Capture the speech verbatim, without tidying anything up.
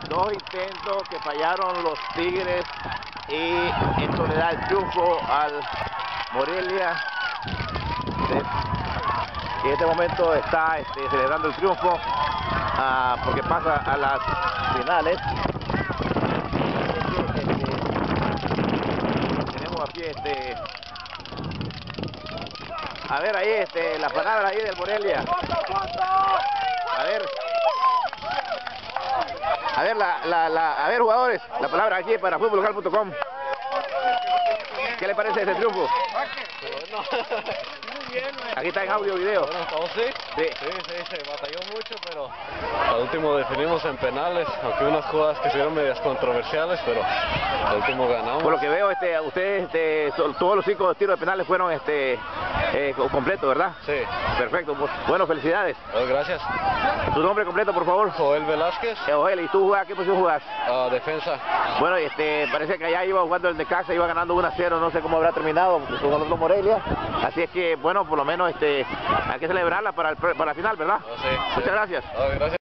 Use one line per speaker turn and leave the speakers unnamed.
dos intentos que fallaron los Tigres y esto le da el triunfo al Morelia, que en este momento está este, celebrando el triunfo uh, porque pasa a las finales. Este, tenemos aquí este a ver ahí este la palabra ahí del Morelia. A ver. A ver, la, la, la, a ver, jugadores, la palabra aquí para fútbol local punto com. ¿Qué le parece ese triunfo?
Bueno, muy bien.
Aquí está en audio y video.
Bueno, ¿oh, sí?
Sí.
Sí, sí, se batalló mucho, pero al último definimos en penales, aunque unas jugadas que fueron medias controversiales, pero al último ganamos.
Por lo que veo, este, ustedes, este, todos los cinco tiros de penales fueron este, eh, completos, ¿verdad?
Sí.
Perfecto. Bueno, felicidades.
Oh, gracias.
¿Tu nombre completo, por favor?
Joel Velázquez.
Eh, Joel, ¿y tú jugás? ¿Qué posición jugás?
Uh, defensa.
Bueno, este, parece que allá iba jugando el Necaxa, iba ganando uno a cero, no sé cómo habrá terminado con el otro Morelia. Así es que, bueno, por lo menos este, hay que celebrarla para, el, para la final, ¿verdad?
Oh, sí,
Muchas
sí.
gracias.
Oh, gracias.